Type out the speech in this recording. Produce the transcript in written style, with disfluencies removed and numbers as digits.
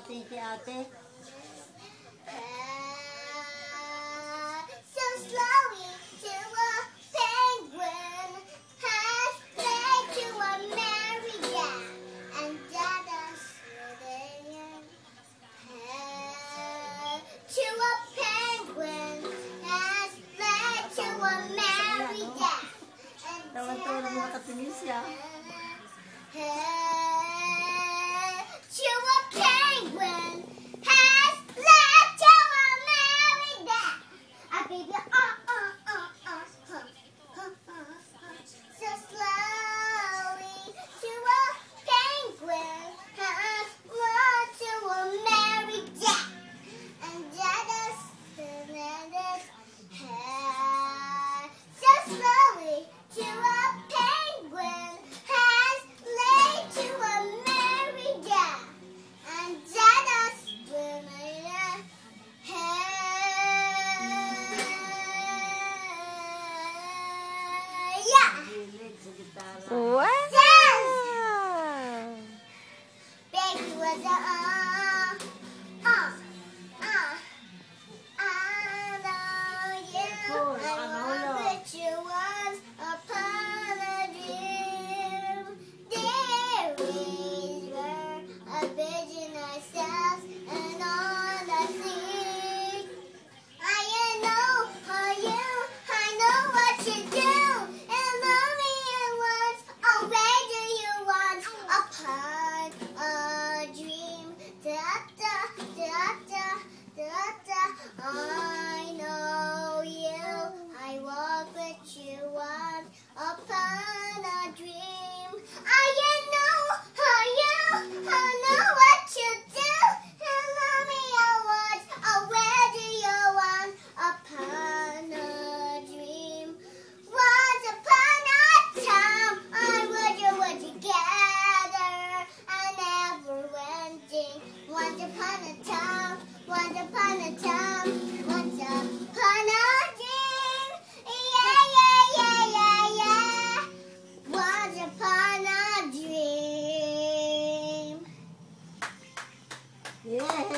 pating kay ate. So slowly to a penguin has played to a merry gal, and Dada's swimming to a penguin has played to a merry gal, and Tawa-tawa na mga katingin siya. to a penguin has led to a merry day. A baby, so slowly to a penguin has led to a merry day. And Dada's head. So slowly to a penguin has led to a merry day. And Dada's yeah. Wow! Baby was a I know you. I want that you once upon a dream. There we were, a vision ourselves and on the sea. I know what you do. And love me at once. Oh, where do you want upon a dream? Da da da da da da. I know you. I walk with you once upon a dream. I know what you do. And love me at once. Oh, where do you want upon a dream? Once upon a time, I would you gather a never-ending. Once upon a time, once upon a time, once upon a dream. Yeah, yeah, yeah, yeah, yeah. Once upon a dream. Yeah.